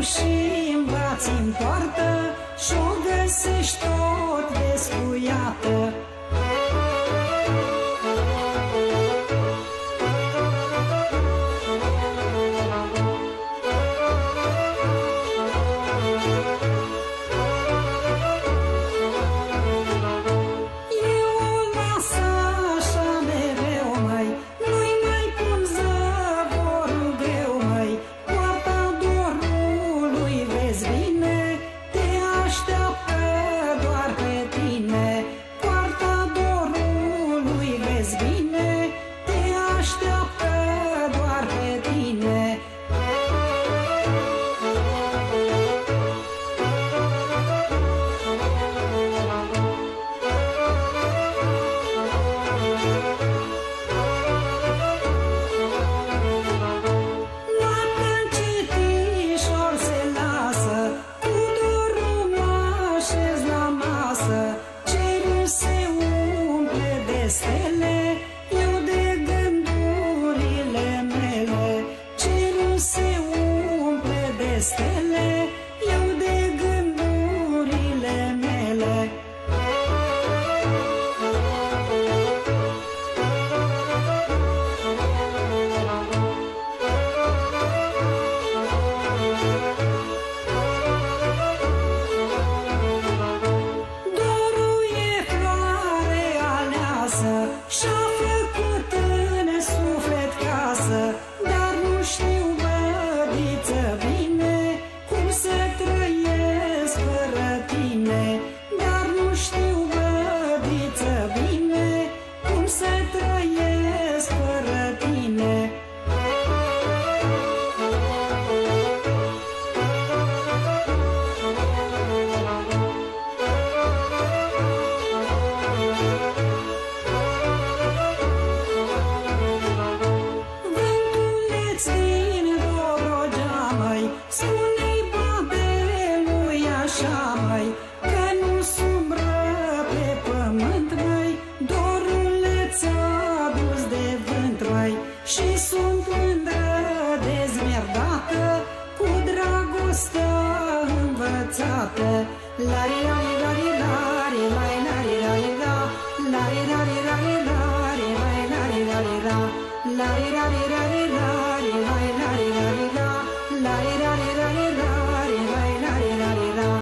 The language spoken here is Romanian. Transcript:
și învați-n poartă și-o găsești tot descuiată. Și-a făcut în suflet casă, dar nu știu, bădiță, bine cum să trăiesc fără tine. Dar nu știu, bădiță, bine cum să trăiesc fără tine. Că nu sumbră pe pământ, măi, dorule ți-a dus de vânt, măi, și sunt mândră dezmierdată, cu dragostea învățată. La